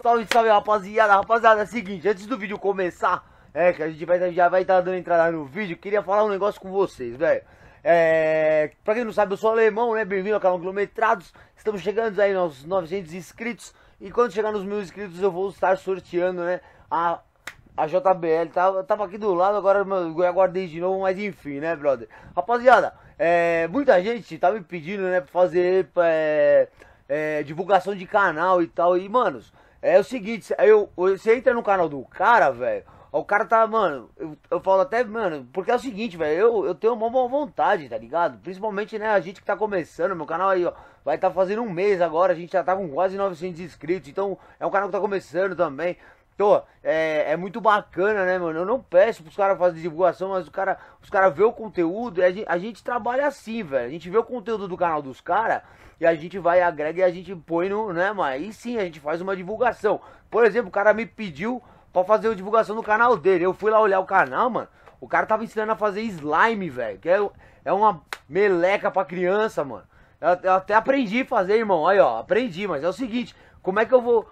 Salve, salve, rapaziada. Rapaziada, é o seguinte, antes do vídeo começar, que a gente já vai estar dando entrada no vídeo, queria falar um negócio com vocês, velho. Pra quem não sabe, eu sou alemão, né? Bem-vindo ao canal Quilometrados. Estamos chegando aí aos 900 inscritos. E quando chegar nos 1000 inscritos, eu vou estar sorteando, né? A JBL. Tava aqui do lado, agora eu aguardei de novo, mas enfim, né, brother? Rapaziada, muita gente tá me pedindo, né, pra fazer divulgação de canal e tal. E, manos, é o seguinte, você entra no canal do cara, velho. O cara tá, mano, eu falo até, mano, porque é o seguinte, velho, eu tenho uma boa vontade, tá ligado? Principalmente, né, a gente que tá começando, meu canal aí, ó, vai tá fazendo um mês agora, a gente já tá com quase 900 inscritos, então é um canal que tá começando também. Então, é muito bacana, né, mano? Eu não peço pros caras fazerem divulgação, mas os cara vê o conteúdo, e a gente trabalha assim, velho. A gente vê o conteúdo do canal dos caras, e a gente vai, agrega e a gente põe no, né, mano? Aí sim, a gente faz uma divulgação. Por exemplo, o cara me pediu pra fazer a divulgação do canal dele. Eu fui lá olhar o canal, mano. O cara tava ensinando a fazer slime, velho. Que é uma meleca pra criança, mano. Eu até aprendi a fazer, irmão. Aí, ó, aprendi, mas é o seguinte, como é que eu vou...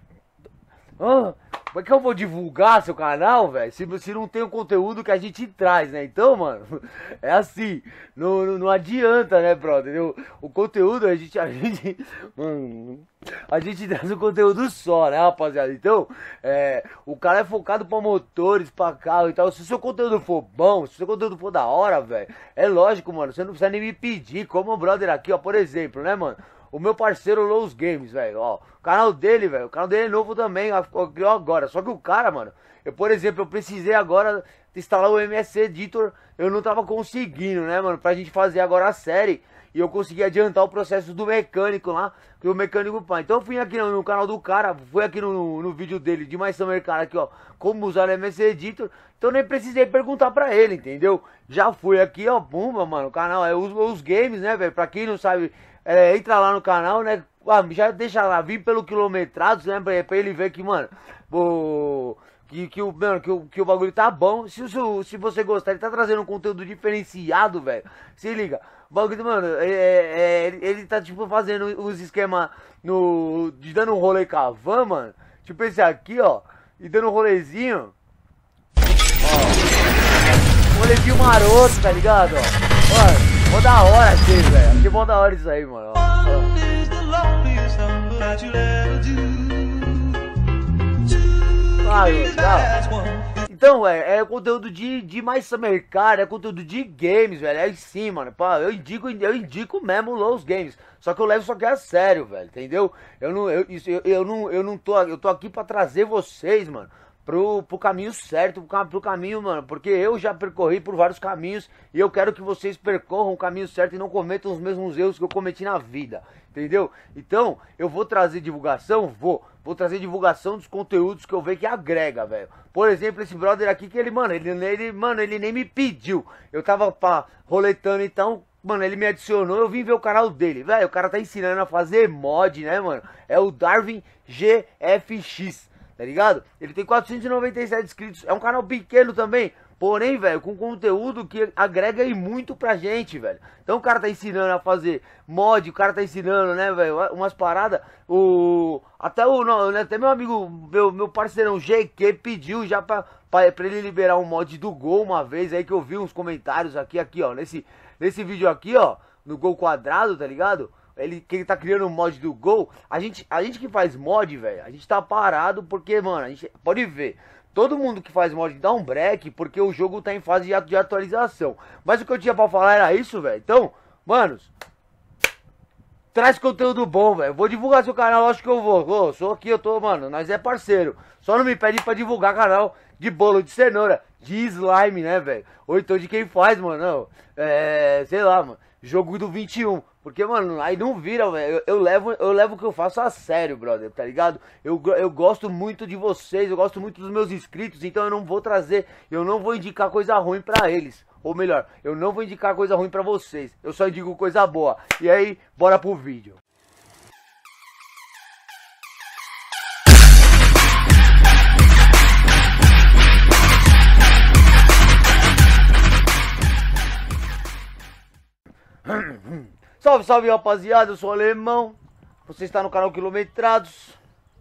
como é que eu vou divulgar seu canal, velho, se não tem o conteúdo que a gente traz, né? Então, mano, é assim, não adianta, né, brother? O conteúdo, a gente traz o conteúdo só, né, rapaziada? Então, o cara é focado pra motores, pra carro e tal. Se o seu conteúdo for bom, se o seu conteúdo for da hora, velho, é lógico, mano, você não precisa nem me pedir, como o brother aqui, ó, por exemplo, né, mano? O meu parceiro Lowe's Games, velho, ó, o canal dele, velho, o canal dele é novo também, criou agora. Só que o cara, mano, por exemplo, eu precisei agora instalar o MS Editor, eu não tava conseguindo, né, mano, pra gente fazer agora a série. E eu consegui adiantar o processo do mecânico lá, que o mecânico pai. Então eu fui aqui no canal do cara, fui aqui no vídeo dele, de mais Summer, cara, aqui, ó, como usar o MS Editor. Então nem precisei perguntar pra ele, entendeu? Já fui aqui, ó, pumba, mano, o canal é os games, né, velho, pra quem não sabe... entra lá no canal, né? Já deixa lá, vim pelo Quilometrados, né? Pra ele ver que, mano, que o bagulho tá bom. Se você gostar, ele tá trazendo um conteúdo diferenciado, velho. Se liga, o bagulho, mano, ele tá, tipo, fazendo uns esquemas de dando um rolê com a van, mano. Tipo esse aqui, ó, e dando um rolezinho. Ó, um rolezinho maroto, tá ligado, ó. Mano, mó da hora aqui, velho. Achei mó da hora isso aí, mano. Então, é conteúdo de mais Summer Car, é conteúdo de games, velho. É sim, mano. Pá, eu indico mesmo o Lowe's Games. Só que eu levo isso aqui a sério, velho. Entendeu? Eu tô aqui pra trazer vocês, mano, pro caminho certo, pro caminho, mano, porque eu já percorri por vários caminhos e eu quero que vocês percorram o caminho certo e não cometam os mesmos erros que eu cometi na vida, entendeu? Então, eu vou trazer divulgação, vou trazer divulgação dos conteúdos que eu vejo que agrega, velho. Por exemplo, esse brother aqui que ele nem me pediu. Eu tava roletando, então, mano, ele me adicionou, eu vim ver o canal dele, velho. O cara tá ensinando a fazer mod, né, mano? É o Darwin GFX. Tá ligado? Ele tem 497 inscritos. É um canal pequeno também. Porém, velho, com conteúdo que agrega e muito pra gente, velho. Então o cara tá ensinando a fazer mod. O cara tá ensinando, né, velho, umas paradas. Até meu amigo, meu parceirão GQ pediu já pra ele liberar um mod do Gol uma vez. Aí que eu vi uns comentários aqui, ó. Nesse vídeo aqui, ó, no Gol quadrado, tá ligado? Que ele tá criando um mod do Gol. A gente que faz mod, velho, a gente tá parado porque, mano, a gente pode ver, todo mundo que faz mod dá um break porque o jogo tá em fase de atualização. Mas o que eu tinha pra falar era isso, velho. Então, manos, traz conteúdo bom, velho. Vou divulgar seu canal, acho que eu vou. Sou aqui, eu tô, mano, nós é parceiro. Só não me pede pra divulgar canal de bolo de cenoura, de slime, né, velho? Ou então de quem faz, mano, não, sei lá, mano, jogo do 21. Porque, mano, aí não vira, velho. Eu levo o que eu faço a sério, brother, tá ligado? Eu gosto muito de vocês, eu gosto muito dos meus inscritos, então eu não vou indicar coisa ruim pra eles. Ou melhor, eu não vou indicar coisa ruim pra vocês. Eu só indico coisa boa. E aí, bora pro vídeo. Salve, salve, rapaziada, eu sou o Alemão. Você está no canal Quilometrados.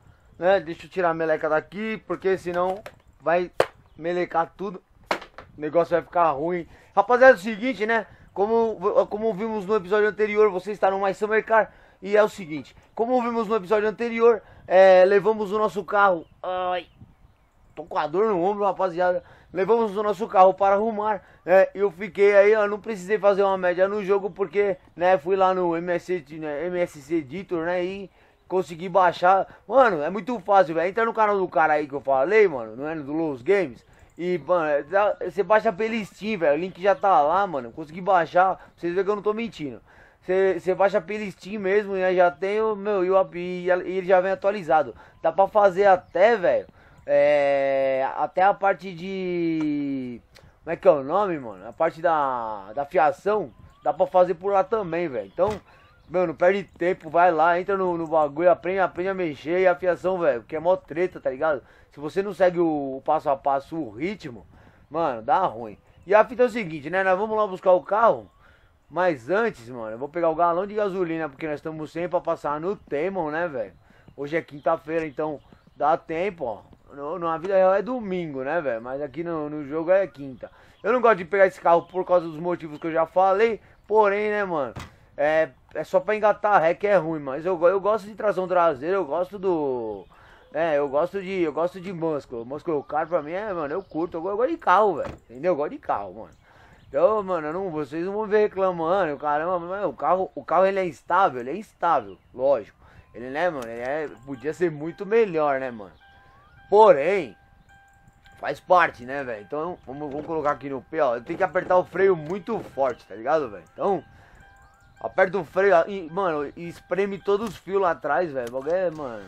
né? Deixa eu tirar a meleca daqui, porque senão vai melecar tudo. O negócio vai ficar ruim. Rapaziada, é o seguinte, né? Como vimos no episódio anterior, você está no My Summer Car. E é o seguinte, como vimos no episódio anterior, levamos o nosso carro. Ai, tô com a dor no ombro, rapaziada. Levamos o nosso carro para arrumar. Eu fiquei aí, eu não precisei fazer uma média no jogo, porque, né, fui lá no MSC Editor, né, e consegui baixar. Mano, é muito fácil, velho. Entra no canal do cara aí que eu falei, mano, não é do Los Games. E, mano, você baixa pelo Steam, velho. O link já tá lá, mano. Consegui baixar. Pra vocês verem que eu não tô mentindo. Você baixa pelo Steam mesmo, né? Já tem o meu e ele já vem atualizado. Dá pra fazer até, velho. Até a parte de. Como é que é o nome, mano? A parte da fiação. Dá pra fazer por lá também, velho. Então, meu, não perde tempo. Vai lá, entra no bagulho, aprende a mexer. E a fiação, velho, que é mó treta, tá ligado? Se você não segue o passo a passo, o ritmo, mano, dá ruim. E a fita é o seguinte, né? Nós vamos lá buscar o carro. Mas antes, mano, eu vou pegar o galão de gasolina, porque nós estamos sempre pra passar no Temon, né, velho? Hoje é quinta-feira, então dá tempo, ó. Na vida real é domingo, né, velho? Mas aqui no jogo é quinta. Eu não gosto de pegar esse carro por causa dos motivos que eu já falei. Porém, né, mano, é só pra engatar a ré que é ruim. Mas eu gosto de tração traseira, eu gosto do... eu gosto de Muscle. Muscle Car pra mim mano, eu curto. Eu gosto de carro, velho. Entendeu? Eu gosto de carro, mano. Então, mano, vocês não vão ver reclamando, caramba, mas o carro ele é instável, lógico. Ele, né, mano, podia ser muito melhor, né, mano. Porém, faz parte, né, velho. Então, vamos colocar aqui no pé, ó. Eu tenho que apertar o freio muito forte, tá ligado, velho? Então, aperta o freio e, mano, espreme todos os fios lá atrás, velho. O bagulho mano...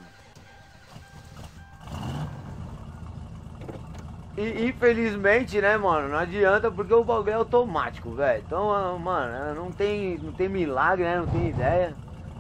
E infelizmente, né, mano, não adianta porque o bagulho é automático, velho. Então, mano, não tem milagre, né, não tem ideia.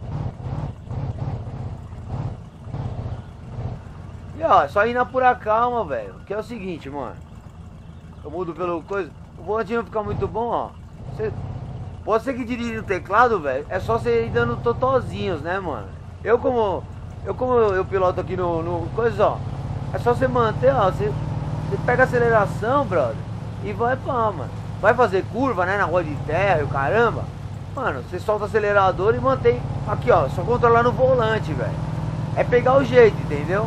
E ó, só ir na pura calma, velho. Que é o seguinte, mano. Eu mudo pelo coisa. O volante não fica muito bom, ó. Você que dirige no teclado, velho, é só você ir dando totozinhos, né, mano. Eu como eu piloto aqui no coisa, ó. É só você manter, ó, você pega a aceleração, brother, e vai pá, mano. Vai fazer curva, né, na rua de terra e o caramba. Mano, você solta o acelerador e mantém. Aqui, ó, só controlar no volante, velho. É pegar o jeito, entendeu?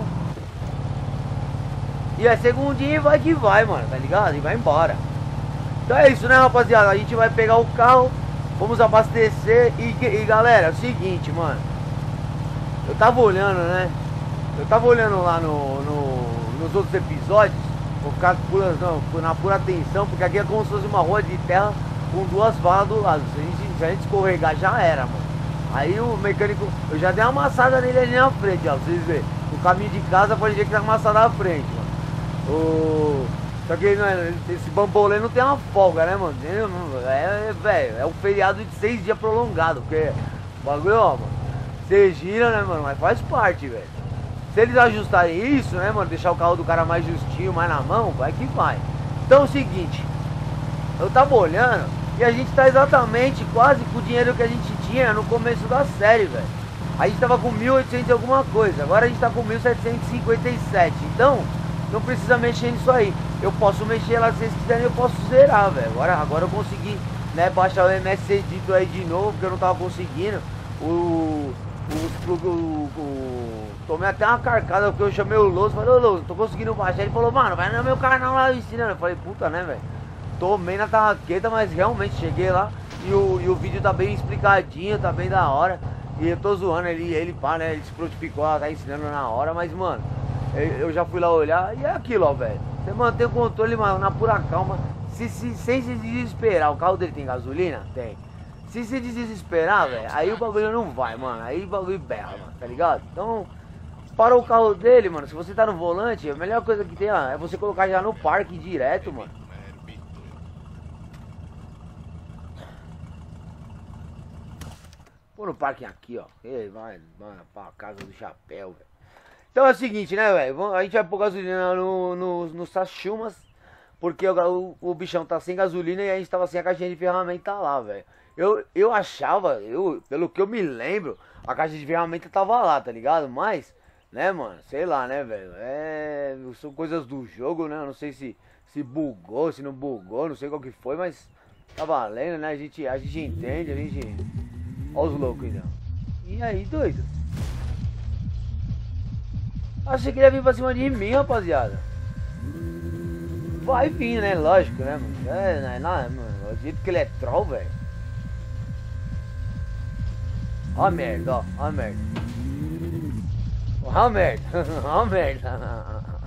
E é segundinho e vai que vai, mano, tá ligado? E vai embora. Então é isso, né, rapaziada? A gente vai pegar o carro, vamos abastecer e galera, é o seguinte, mano. Eu tava olhando, né? Eu tava olhando lá nos outros episódios. Vou ficar na pura atenção, porque aqui é como se fosse uma rua de terra com duas valas do lado. Se a gente escorregar, já era, mano. Aí o mecânico, eu já dei uma amassada nele ali na frente, ó, pra vocês verem. No caminho de casa pode ver que tá amassada na frente, mano. Só que esse bambolê não tem uma folga, né, mano? Velho, é um feriado de 6 dias prolongado, porque o bagulho, ó, mano, você gira, né, mano, mas faz parte, velho. Se eles ajustarem isso, né, mano, deixar o carro do cara mais justinho, mais na mão, vai que vai. Então é o seguinte, eu tava olhando e a gente tá exatamente quase com o dinheiro que a gente tinha no começo da série, velho. A gente tava com 1.800 e alguma coisa, agora a gente tá com 1.757, então não precisa mexer nisso aí. Eu posso mexer lá se vocês quiserem, eu posso zerar, velho. Agora eu consegui, né, baixar o MSC Editor aí de novo, porque eu não tava conseguindo. Tomei até uma carcada porque eu chamei o Louso, falei, ô Louso, tô conseguindo baixar. Ele falou, mano, vai no meu canal lá ensinando. Eu falei, puta, né, velho? Tomei na tarraqueta, mas realmente cheguei lá e o vídeo tá bem explicadinho, tá bem da hora. E eu tô zoando ele pá, né? Ele se prontificou, tá ensinando na hora, mas, mano, eu já fui lá olhar e é aquilo, ó, velho. Você mantém o controle, mano, na pura calma, sem se desesperar. O carro dele tem gasolina? Tem. Se desesperar, velho, aí o bagulho não vai, mano. Aí o bagulho berra, mano, tá ligado? Então, para o carro dele, mano, se você tá no volante, a melhor coisa que tem, ó, é você colocar já no parque direto, mano. Pô no parque aqui, ó. Ei, vai pra casa do chapéu, velho. Então é o seguinte, né, velho? A gente vai pôr gasolina no Sachumas, porque o bichão tá sem gasolina e a gente tava sem a caixinha de ferramenta lá, velho. Eu achava, pelo que eu me lembro, a caixa de ferramenta tava lá, tá ligado? Mas Né, mano? Sei lá, né, velho? São coisas do jogo, né? Eu não sei se bugou, se não bugou, não sei qual que foi, mas tá valendo, né? A gente entende, a gente... Olha os loucos, então. E aí, doido? Achei que ele ia vir pra cima de mim, rapaziada. Vai vir, né? Lógico, né, mano? Mano. O jeito que ele é troll, velho. Ó a merda, ó. Ó a merda. Ó a merda. Ó a merda.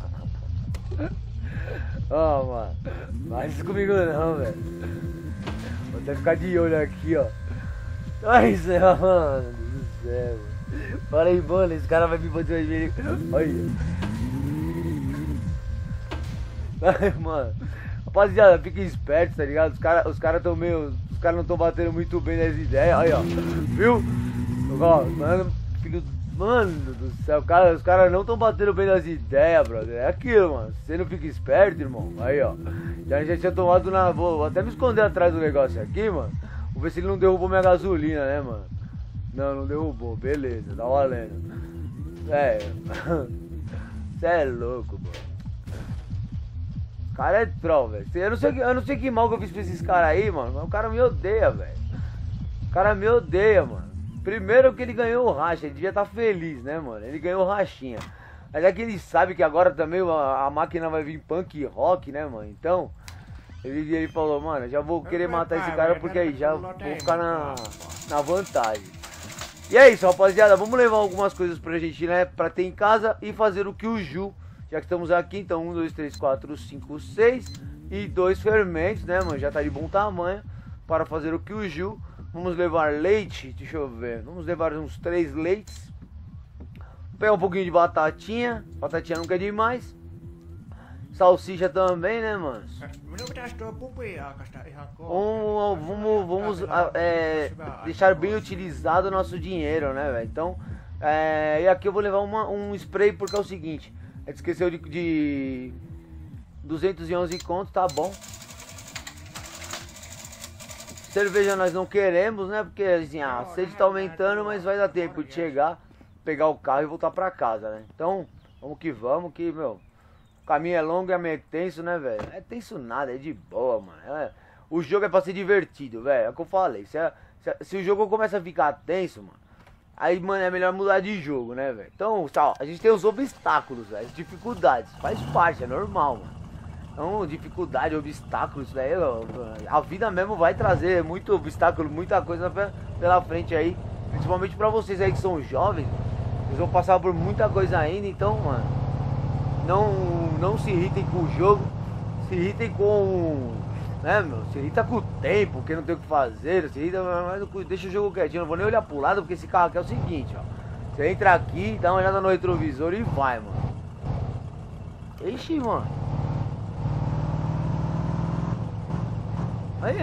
Ó, mano. Faz isso comigo não, velho. Vou até ficar de olho aqui, ó. Ai, céu, mano do céu. Falei, mano, esse cara vai me bater de olha. Ai, mano. Rapaziada, fica esperto, tá ligado? Os caras tão meio... Os caras não tão batendo muito bem nas ideias. Aí, ó. Viu? Ó, mano, filho... Mano do céu, os caras não tão batendo bem nas ideias, brother. É aquilo, mano. Você não fica esperto, irmão. Aí, ó. Já tinha tomado na... Vou até me esconder atrás do negócio aqui, mano. Vou ver se ele não derrubou minha gasolina, né, mano? Não derrubou. Beleza, tá valendo. Você é louco, mano. O cara é troll, velho. Eu não sei que mal que eu fiz pra esses caras aí, mano. Mas o cara me odeia, velho. O cara me odeia, mano. Primeiro que ele ganhou o racha. Ele devia estar feliz, né, mano? Ele ganhou rachinha. Mas é que ele sabe que agora também a máquina vai vir punk rock, né, mano? Então, ele falou, mano, já vou querer matar esse cara porque aí já vou ficar na vantagem. E é isso, rapaziada. Vamos levar algumas coisas pra gente, né? Pra ter em casa e fazer o que o Ju. Já que estamos aqui, então 1, 2, 3, 4, 5, 6 e 2 fermentos, né, mano? Já tá de bom tamanho para fazer o que o Ju. Vamos levar leite, deixa eu ver. Vamos levar uns 3 leites. Pegar um pouquinho de batatinha. Batatinha nunca é demais. Salsicha também, né, mano? Vamos deixar bem utilizado o nosso dinheiro, né, velho? Então, e aqui eu vou levar um spray porque é o seguinte. A gente esqueceu de 211 contos, tá bom. Cerveja nós não queremos, né? Porque assim, a sede tá aumentando, mas vai dar tempo de chegar, pegar o carro e voltar pra casa, né? Então, vamos, que, meu, o caminho é longo e é tenso, né, velho? Não é tenso nada, é de boa, mano. O jogo é pra ser divertido, velho. É o que eu falei. Se o jogo começa a ficar tenso, mano, aí, mano, é melhor mudar de jogo, né, velho? Então, ó, a gente tem os obstáculos, velho, as dificuldades. Faz parte, é normal, mano. Então, dificuldade, obstáculos, velho. A vida mesmo vai trazer muito obstáculo, muita coisa pela frente aí. Principalmente pra vocês aí que são jovens. Vocês vão passar por muita coisa ainda, então, mano, não se irritem com o jogo. Se irritem com... né, meu? Se irrita com o tempo, que não tem o que fazer. Se irrita, mas deixa o jogo quietinho. Não vou nem olhar pro lado, porque esse carro aqui é o seguinte, ó. Você entra aqui, dá uma olhada no retrovisor e vai, mano. Ixi, mano. Aí.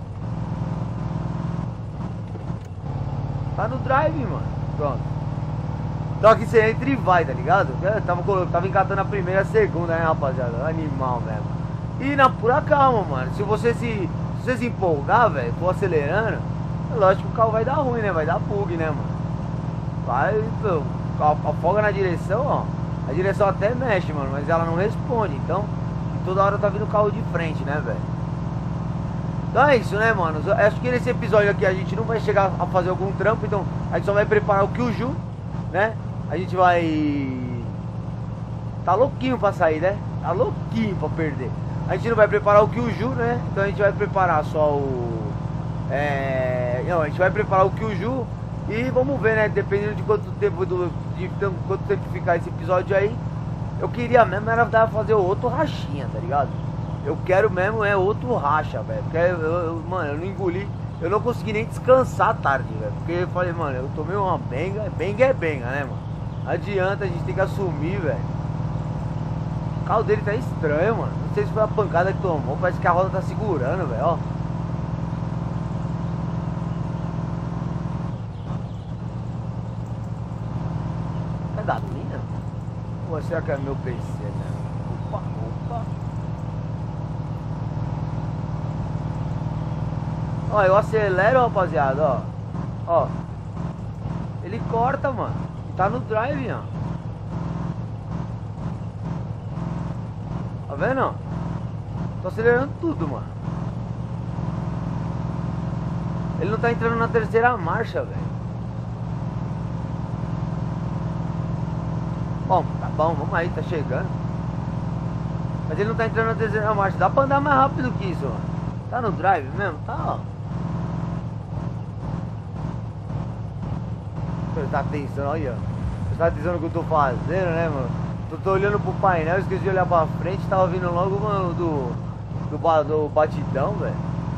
Tá no drive, mano. Pronto. Então aqui você entra e vai, tá ligado? Eu tava encatando a primeira e a segunda, né, rapaziada? Animal mesmo. E na pura calma, mano. Se você se empolgar, velho, for acelerando, é lógico que o carro vai dar ruim, né? Vai dar bug, né, mano? Vai, meu, afoga na direção, ó. A direção até mexe, mano, mas ela não responde. Então, toda hora tá vindo o carro de frente, né, velho? Então é isso, né, mano? Acho que nesse episódio aqui a gente não vai chegar a fazer algum trampo. Então, a gente só vai preparar o Kyuju, né? A gente vai... Tá louquinho pra sair, né? Tá louquinho pra perder. A gente não vai preparar o Kyuju, né? Então a gente vai preparar só o... Não, a gente vai preparar o Kyuju. E vamos ver, né? Dependendo de quanto tempo quanto tempo ficar esse episódio aí. Eu queria mesmo era fazer outro rachinha, tá ligado? Eu quero mesmo outro racha, velho. Porque mano, eu não engoli. Eu não consegui nem descansar à tarde, velho. Porque eu falei, mano, eu tomei uma benga. Benga é benga, né, mano? Adianta, a gente tem que assumir, velho. O carro dele tá estranho, mano. Não sei se foi a pancada que tomou. Parece que a roda tá segurando, velho, ó. É gasolina? Ou será que é meu PC, né? Opa. Ó, eu acelero, rapaziada, ó. Ele corta, mano. E tá no drive, ó. Tá vendo? Tô acelerando tudo, mano. Ele não tá entrando na terceira marcha, velho. Bom, tá bom, vamos aí, tá chegando. Mas ele não tá entrando na terceira marcha. Dá pra andar mais rápido que isso, mano. Tá no drive mesmo? Tá, ó. Prestar atenção, olha. Prestar atenção no que eu tô fazendo, né, mano? Tô olhando pro painel, esqueci de olhar pra frente. Tava vindo logo, mano, do batidão, velho.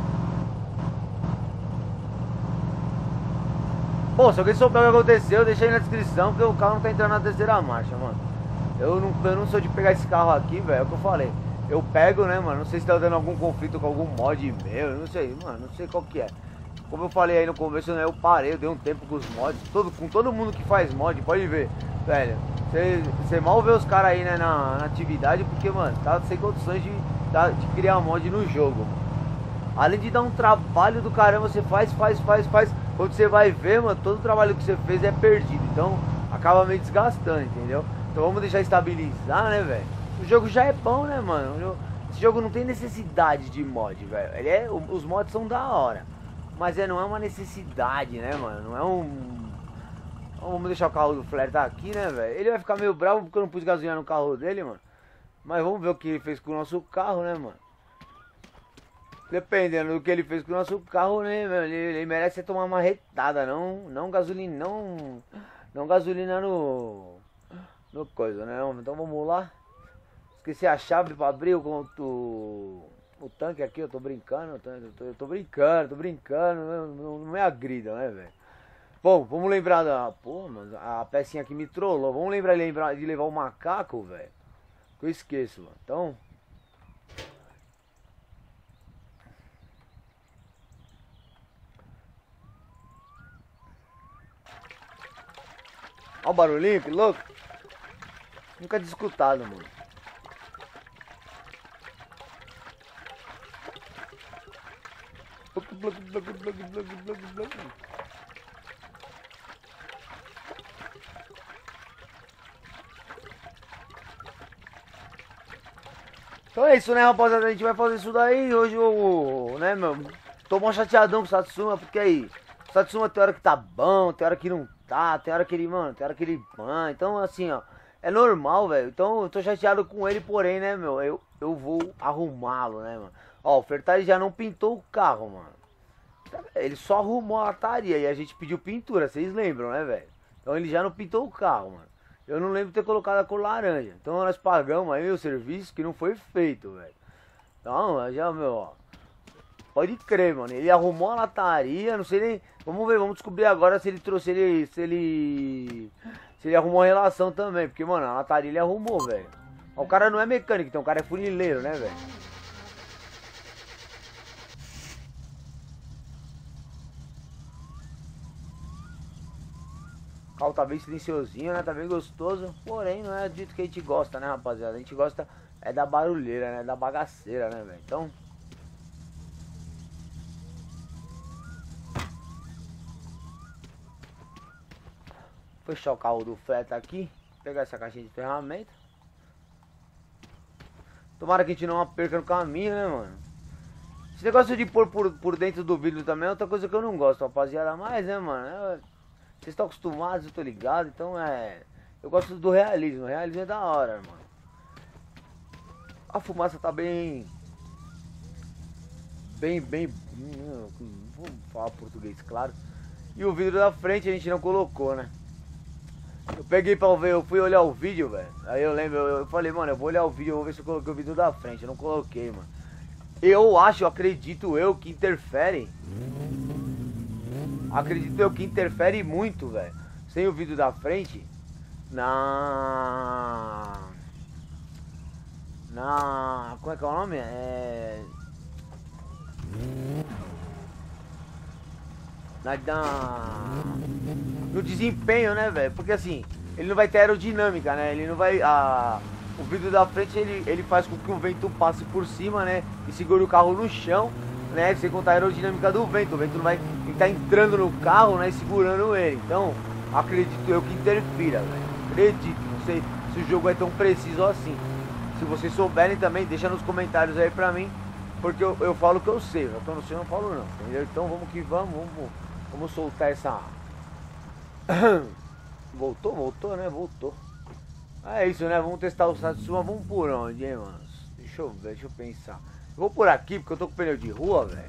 Pô, se alguém souber o que aconteceu, deixa aí na descrição, porque o carro não tá entrando na terceira marcha, mano. Eu não sou de pegar esse carro aqui, velho, é o que eu falei. Eu pego, né, mano, não sei se tá dando algum conflito com algum mod meu, não sei, mano, não sei qual que é. Como eu falei aí no começo, né, eu parei, eu dei um tempo com os mods, com todo mundo que faz mod, pode ver, velho. Você mal vê os caras aí, né, na atividade, porque, mano, tá sem condições de criar mod no jogo, mano. Além de dar um trabalho do caramba, você faz. Quando você vai ver, mano, todo o trabalho que você fez é perdido. Então, acaba meio desgastando, entendeu? Então vamos deixar estabilizar, né, velho? O jogo já é bom, né, mano? Esse jogo não tem necessidade de mod, velho. Os mods são da hora. Mas não é uma necessidade, né, mano? Não é um... Vamos deixar o carro do Flare tá aqui, né, velho? Ele vai ficar meio bravo porque eu não pus gasolina no carro dele, mano. Mas vamos ver o que ele fez com o nosso carro, né, mano? Dependendo do que ele fez com o nosso carro, né, meu, ele merece tomar uma retada, não gasolina, não gasolina no coisa, né? Então vamos lá. Esqueci a chave para abrir o tanque aqui, eu tô brincando, eu tô brincando, não me agrida, né, velho? Bom, vamos lembrar da... Pô, mano, a pecinha aqui me trollou. Vamos lembrar de levar o macaco, velho. Que eu esqueço, mano. Então... Olha o barulhinho, que louco. Nunca tinha escutado, mano. Então é isso, né, rapaziada? A gente vai fazer isso daí. Hoje eu, né, meu, tô mó chateadão com o Satsuma, porque aí, o Satsuma tem hora que tá bom, tem hora que não tá, tem hora que ele, mano, tem hora que ele... Então, assim, ó, é normal, velho. Então, eu tô chateado com ele, porém, né, meu, eu vou arrumá-lo, né, mano. Ó, o Fertari já não pintou o carro, mano. Ele só arrumou a lataria e a gente pediu pintura, vocês lembram, né, velho? Então, ele já não pintou o carro, mano. Eu não lembro de ter colocado a cor laranja. Então, nós pagamos aí o serviço que não foi feito, velho. Então, já, meu, ó. Pode crer, mano. Ele arrumou a lataria, não sei nem... Vamos ver, vamos descobrir agora se ele trouxe se ele arrumou a relação também. Porque, mano, a lataria ele arrumou, velho. O cara não é mecânico, então o cara é funileiro, né, velho? O carro tá bem silenciosinho, né? Tá bem gostoso. Porém, não é dito que a gente gosta, né, rapaziada? A gente gosta da barulheira, né? Da bagaceira, né, velho? Então... Fechar o carro do Fleta aqui. Pegar essa caixinha de ferramenta. Tomara que a gente não perca no caminho, né, mano? Esse negócio de pôr por dentro do vidro também é outra coisa que eu não gosto, rapaziada. Mas, né, mano? Vocês estão acostumados, eu tô ligado. Então eu gosto do realismo. O realismo é da hora, mano. A fumaça tá bem... Vamos falar português, claro. E o vidro da frente a gente não colocou, né? Eu peguei pra ver, eu fui olhar o vídeo, velho. Aí eu lembro, eu falei, mano, eu vou olhar o vídeo, eu vou ver se eu coloquei o vidro da frente. Eu não coloquei, mano. Eu acredito eu que interfere. Acredito eu que interfere muito, velho. Sem o vidro da frente. Como é que é o nome? No desempenho, né, velho? Porque assim, ele não vai ter aerodinâmica, né? Ele não vai... o vidro da frente, ele faz com que o vento passe por cima, né? E segure o carro no chão, né? Sem contar a aerodinâmica do vento. O vento não vai estar entrando no carro, né? E segurando ele. Então, acredito eu que interfira, velho. Acredito. Não sei se o jogo é tão preciso assim. Se vocês souberem também, deixa nos comentários aí pra mim. Porque eu falo o que eu sei, eu não sei, eu não falo não, entendeu? Então vamos que vamos soltar essa... Voltou, né? Voltou. É isso, né? Vamos testar o Satsuma, vamos por onde, hein, mano? Deixa eu ver, deixa eu pensar. Eu vou por aqui, porque eu tô com pneu de rua, velho.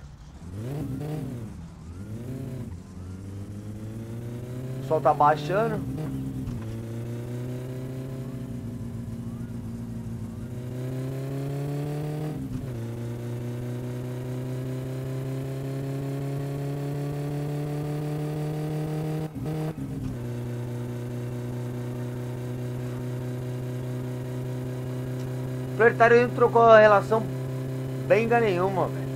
O sol tá baixando. O proletário não trocou a relação benga nenhuma, velho.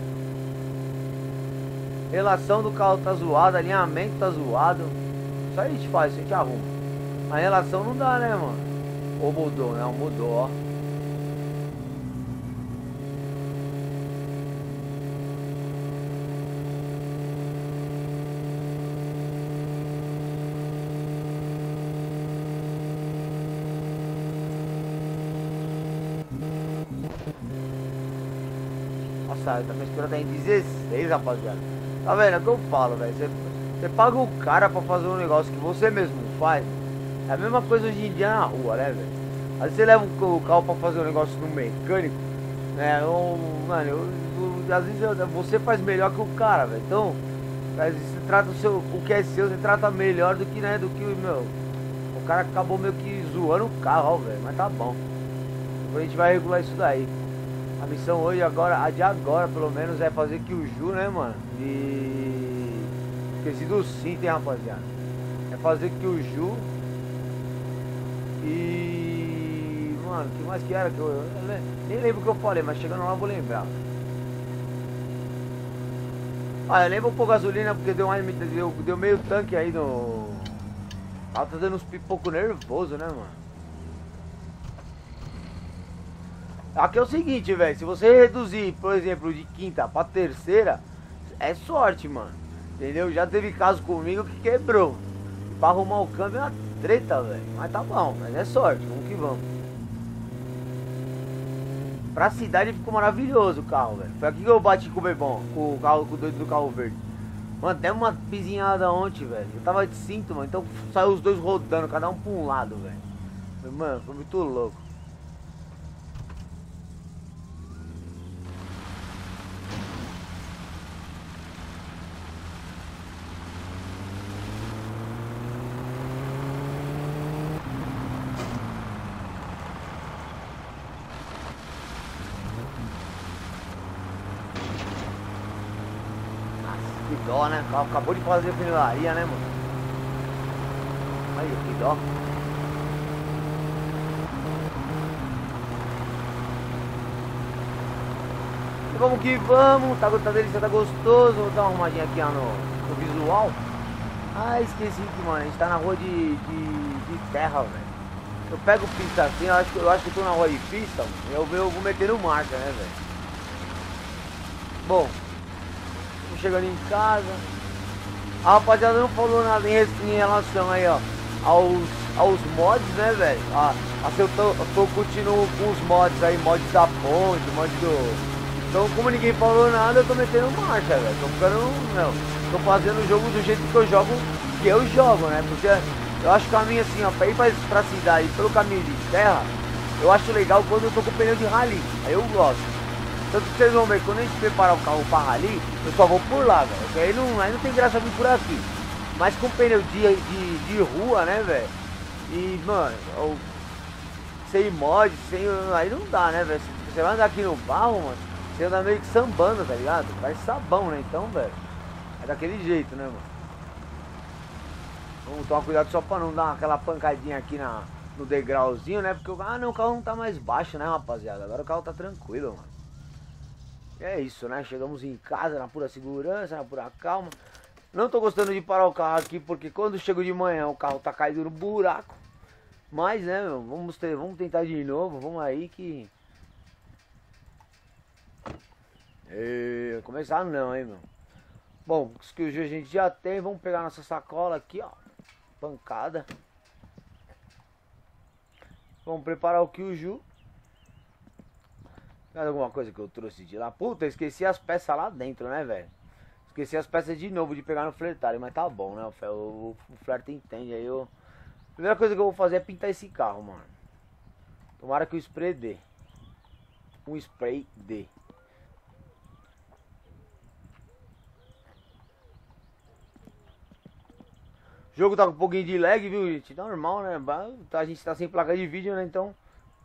Relação do carro tá zoada, alinhamento tá zoado. Isso aí a gente faz, a gente arruma. A relação não dá, né, mano? Ou mudou, não, mudou, ó. Nossa, a mistura tá em 16, rapaziada. Tá vendo? É o que eu falo, velho. Você paga o cara pra fazer um negócio que você mesmo faz. É a mesma coisa hoje em dia na rua, né, velho? Às vezes você leva o carro pra fazer um negócio no mecânico, né? Mano, às vezes você faz melhor que o cara, velho. Então, às vezes você trata o que é seu, você trata melhor do que, né, do que o meu. O cara acabou meio que zoando o carro, ó, velho. Mas tá bom. Depois a gente vai regular isso daí. A missão hoje, agora, a de agora, pelo menos, é fazer que o Ju, né, mano? Esqueci do cinto, hein, rapaziada. É fazer que o Ju e... Mano, o que mais que era? Que eu nem lembro o que eu falei, mas chegando lá eu vou lembrar. Ah, eu lembro um pouco gasolina porque deu meio tanque aí no... Ah, tá dando uns pipocos nervoso, né, mano? Aqui é o seguinte, velho, se você reduzir, por exemplo, de quinta pra terceira, é sorte, mano. Entendeu? Já teve caso comigo que quebrou. Pra arrumar o câmbio é uma treta, velho. Mas tá bom, mas é sorte, vamos que vamos. Pra cidade ficou maravilhoso o carro, velho. Foi aqui que eu bati com o Bebom, com o carro, com o doido do carro verde. Mano, até uma pizinhada ontem, velho. Eu tava de cinto, mano, então saiu os dois rodando, cada um pra um lado, velho. Mano, foi muito louco. Que dó, né? O carro acabou de fazer funilaria, né, mano? Aí, que dó. E vamos que vamos. Tá delícia, tá gostoso. Vou dar uma arrumadinha aqui ó, no visual. Ah, esqueci que, mano, a gente tá na rua de terra, velho. Eu pego pista assim, eu acho que eu tô na rua de pista, mano. Eu vou meter no marca, né, velho? Bom, tô chegando em casa. A rapaziada não falou nada em relação aí, ó, aos mods, né, velho? Assim, eu continuo com os mods aí, mods da ponte, mods do... Então, como ninguém falou nada, eu tô metendo marcha, velho. Tô ficando, não, tô fazendo o jogo do jeito que eu jogo, né? Porque eu acho o caminho assim, ó, pra ir pra cidade pelo caminho de terra, eu acho legal quando eu tô com pneu de rally. Aí eu gosto. Tanto que vocês vão ver, quando a gente preparar o carro pra rally, eu só vou por lá, velho. Porque aí não tem graça vir por aqui. Mas com pneu de rua, né, velho? E, mano, sem mod, aí não dá, né, velho? Você vai andar aqui no barro, mano, você anda meio que sambando, tá ligado? Parece sabão, né? Então, velho, é daquele jeito, né, mano? Vamos tomar cuidado só pra não dar aquela pancadinha aqui no degrauzinho, né? Porque o carro não tá mais baixo, né, rapaziada? Agora o carro tá tranquilo, mano. E é isso, né? Chegamos em casa na pura segurança, na pura calma. Não tô gostando de parar o carro aqui porque quando chego de manhã o carro tá caído no buraco. Mas, né, meu, vamos tentar de novo, vamos aí que... Começar não, hein, meu. Bom, os que hoje a gente já tem, vamos pegar nossa sacola aqui, ó. Pancada. Vamos preparar o Kyuju. Mais alguma coisa que eu trouxe de lá? Puta, esqueci as peças lá dentro, né, velho? Esqueci as peças de novo de pegar no flertário, mas tá bom, né? O flerte entende. Aí eu. A primeira coisa que eu vou fazer é pintar esse carro, mano. Tomara que o spray dê. Um spray dê. O jogo tá com um pouquinho de lag, viu, gente? Normal, né? A gente tá sem placa de vídeo, né? Então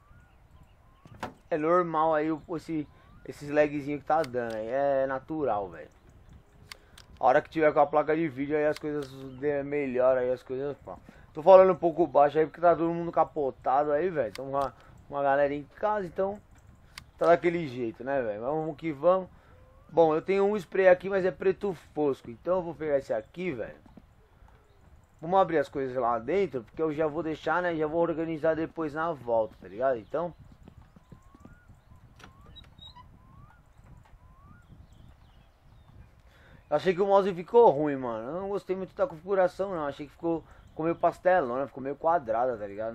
é normal aí esses lagzinhos que tá dando aí. É natural, velho. A hora que tiver com a placa de vídeo aí as coisas melhoram aí, as coisas, pá. Tô falando um pouco baixo aí porque tá todo mundo capotado aí, velho. Então uma galera em casa, então tá daquele jeito, né, velho? Vamos que vamos. Bom, eu tenho um spray aqui, mas é preto fosco. Então eu vou pegar esse aqui, velho. Vamos abrir as coisas lá dentro, porque eu já vou deixar, né? Já vou organizar depois na volta, tá ligado? Então... Eu achei que o mouse ficou ruim, mano. Eu não gostei muito da configuração, não. Achei que ficou meio pastelona, ficou meio quadrada, tá ligado?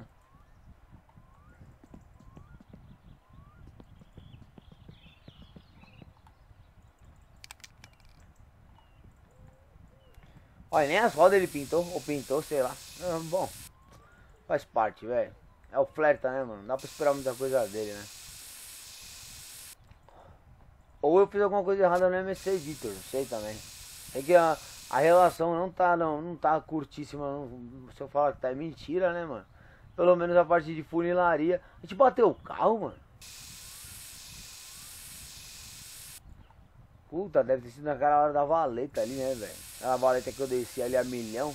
Olha, nem as rodas ele pintou, ou pintou, sei lá. Bom, faz parte, velho. É o flerta, né, mano? Não dá pra esperar muita coisa dele, né? Ou eu fiz alguma coisa errada no MS Editor, não sei também. É que a relação não tá curtíssima. Se eu falar que tá, é mentira, né, mano? Pelo menos a parte de funilaria. A gente bateu o carro, mano. Puta, deve ter sido naquela hora da valeta ali, né, velho? Aquela valeta que eu desci ali a milhão.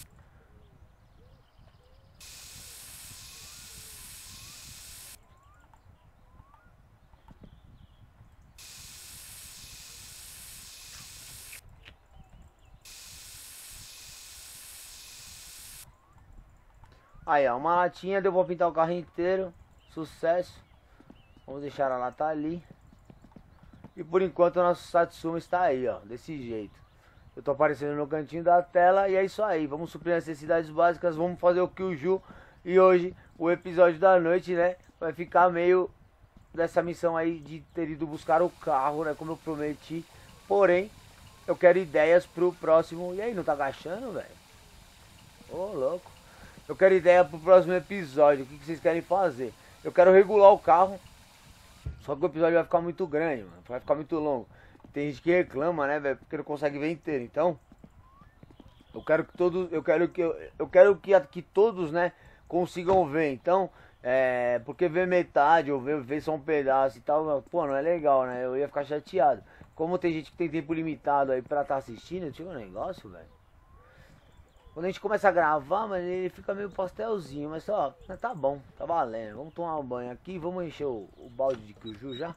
Aí, ó, uma latinha, deu pra pintar o carro inteiro. Sucesso. Vamos deixar a lata ali. E por enquanto o nosso Satsuma está aí, ó, desse jeito. Eu tô aparecendo no cantinho da tela e é isso aí. Vamos suprir as necessidades básicas, vamos fazer o Kyuju. E hoje, o episódio da noite, né, vai ficar meio dessa missão aí de ter ido buscar o carro, né, como eu prometi. Porém, eu quero ideias pro próximo... E aí, não tá agachando, velho? Ô, louco. Eu quero ideia pro próximo episódio. O que vocês querem fazer? Eu quero regular o carro. Só que o episódio vai ficar muito grande, mano. Vai ficar muito longo. Tem gente que reclama, né, velho? Porque não consegue ver inteiro. Então, eu quero que todos... Eu quero que todos, né, consigam ver. Então, porque ver metade ou ver só um pedaço e tal, pô, não é legal, né? Eu ia ficar chateado. Como tem gente que tem tempo limitado aí pra estar assistindo, tinha um negócio, velho. Quando a gente começa a gravar, mas ele fica meio pastelzinho, mas ó, tá bom, tá valendo. Vamos tomar um banho aqui, vamos encher o balde de Kyuju já.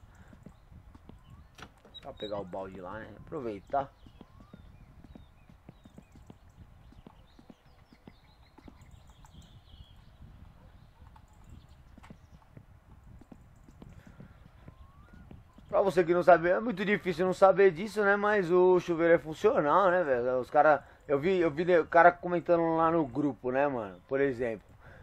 Pra pegar o balde lá, né? Aproveitar. Pra você que não sabe, é muito difícil não saber disso, né? Mas o chuveiro é funcional, né, velho? Os caras... Eu vi o cara comentando lá no grupo, né, mano? Por exemplo.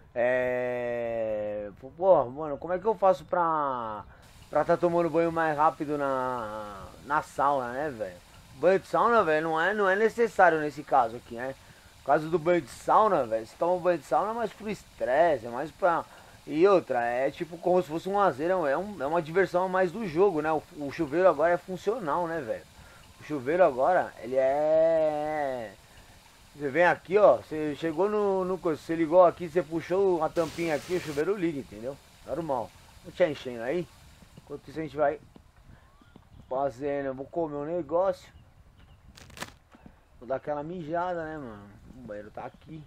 Pô, mano, como é que eu faço pra tá tomando banho mais rápido na sauna, né, velho? Banho de sauna, velho, não é necessário nesse caso aqui, né? No caso do banho de sauna, velho, você toma um banho de sauna mais pro estresse, é mais pra... E outra, é tipo como se fosse um lazer, é uma diversão a mais do jogo, né? O chuveiro agora é funcional, né, velho? O chuveiro agora, ele é... Você vem aqui, ó, você chegou no coisa, você ligou aqui, você puxou a tampinha aqui, o chuveiro liga, entendeu? Normal. Não tinha enchendo aí? Enquanto isso a gente vai fazendo, eu vou comer um negócio. Vou dar aquela mijada, né, mano? O banheiro tá aqui.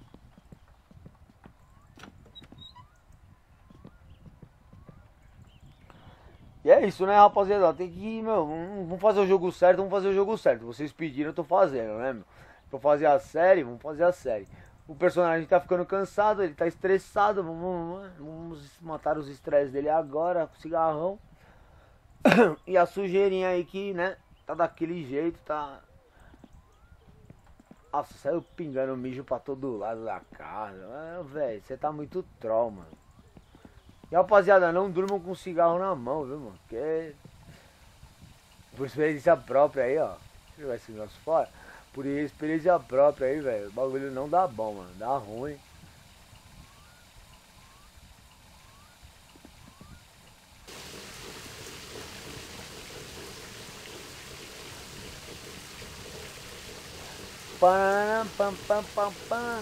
E é isso, né, rapaziada? Tem que, meu, vamos fazer o jogo certo, vamos fazer o jogo certo. Vocês pediram, eu tô fazendo, né, meu? Pra fazer a série, vamos fazer a série. O personagem tá ficando cansado, ele tá estressado. Vamos matar os estresses dele agora com cigarrão. E a sujeirinha aí que, né, tá daquele jeito, tá... Nossa, saiu pingando mijo pra todo lado da casa. Velho, você tá muito troll, mano. E rapaziada, não durmam com cigarro na mão, viu, mano? Porque Por experiência própria aí, ó. Deixa eu jogar esse negócio fora. Por experiência própria aí, velho. O bagulho não dá bom, mano. Dá ruim. Pam, pam, pam, pam, pam.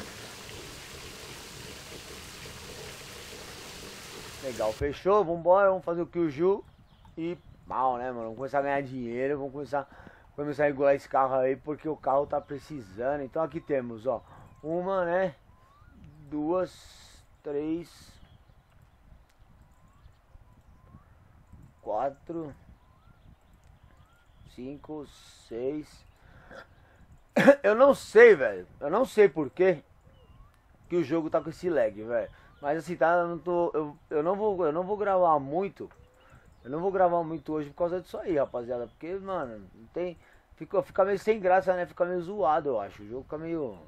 Legal, fechou? Vambora, vamos fazer o Killju. E mal, né, mano? Vamos começar a ganhar dinheiro. Vamos começar a regular esse carro aí, porque o carro tá precisando. Então aqui temos, ó, uma, né, 2, 3, 4, 5, 6. Eu não sei, velho. Eu não sei por que o jogo tá com esse lag, velho. Mas assim, tá, eu não vou gravar muito. Eu não vou gravar muito hoje por causa disso aí, rapaziada. Porque, mano, não tem. Fica meio sem graça, né? Fica meio zoado, eu acho. O jogo fica meio.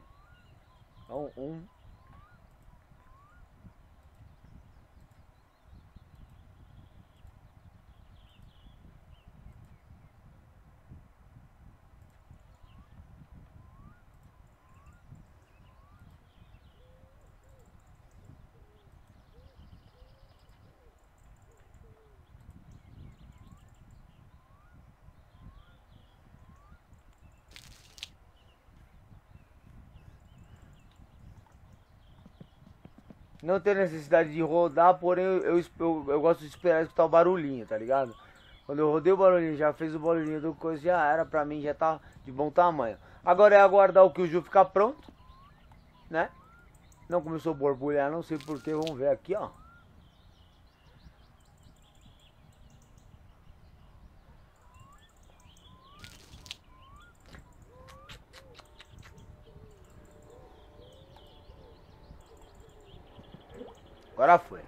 Não tem necessidade de rodar, porém eu gosto de esperar escutar o barulhinho, tá ligado? Quando eu rodei o barulhinho, já fez o barulhinho do coisa, já era, pra mim já tá de bom tamanho. Agora é aguardar o Killju ficar pronto, né? Não começou a borbulhar, não sei porquê, vamos ver aqui, ó. Agora foi.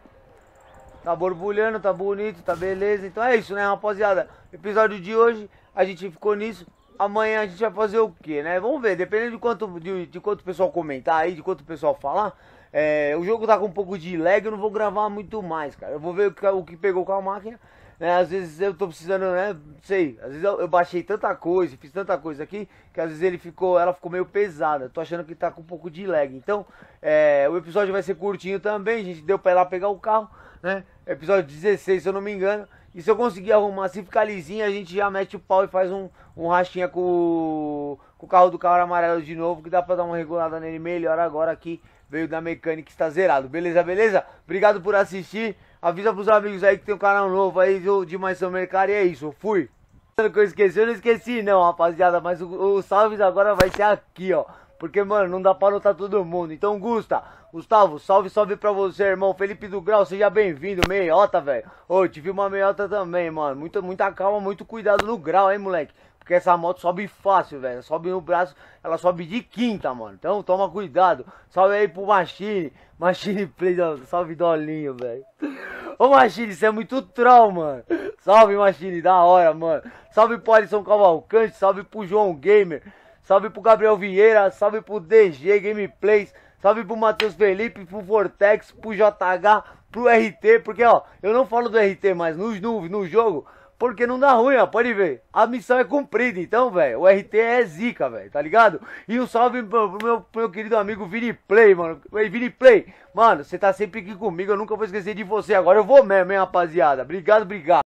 Tá borbulhando, tá bonito, tá beleza. Então é isso, né, rapaziada? Episódio de hoje, a gente ficou nisso. Amanhã a gente vai fazer o que, né? Vamos ver, dependendo de quanto o pessoal comentar aí, de quanto o pessoal falar. O jogo tá com um pouco de lag, eu não vou gravar muito mais, cara. Eu vou ver o que pegou com a máquina. Às vezes eu tô precisando, né? Não sei, às vezes eu baixei tanta coisa, fiz tanta coisa aqui, que às vezes ela ficou meio pesada. Tô achando que tá com um pouco de lag. Então, o episódio vai ser curtinho também, gente. Deu pra ir lá pegar o carro, né? Episódio 16, se eu não me engano. E se eu conseguir arrumar, se ficar lisinho, a gente já mete o pau e faz um rachinha com o carro do carro amarelo de novo, que dá pra dar uma regulada nele melhor agora aqui. Veio da mecânica, está zerado. Beleza, beleza? Obrigado por assistir. Avisa pros amigos aí que tem um canal novo aí de Mais São Mercado. E é isso, eu fui. Que eu esqueci, eu não esqueci não, rapaziada. Mas o salves agora vai ser aqui, ó. Porque, mano, não dá pra anotar todo mundo. Então, Gustavo, salve pra você, irmão. Felipe do Grau, seja bem-vindo. Meiota, velho. Ô, tive uma meiota também, mano. Muita calma, muito cuidado no grau, hein, moleque. Porque essa moto sobe fácil, velho. Sobe no braço, ela sobe de quinta, mano. Então toma cuidado. Salve aí pro Machine. Machine Play, salve Dolinho, velho. Ô Machine, você é muito troll, mano. Salve Machine, da hora, mano. Salve pro Alisson Cavalcante, salve pro João Gamer. Salve pro Gabriel Vieira, salve pro DG Gameplays. Salve pro Matheus Felipe, pro Vortex, pro JH, pro RT. Porque, ó, eu não falo do RT mais no jogo. Porque não dá ruim, ó, pode ver. A missão é cumprida, então, velho. O RT é zica, velho, tá ligado? E um salve pro meu querido amigo Vini Play, mano. Ei, Vini Play, mano, você tá sempre aqui comigo, eu nunca vou esquecer de você. Agora eu vou mesmo, hein, rapaziada. Obrigado.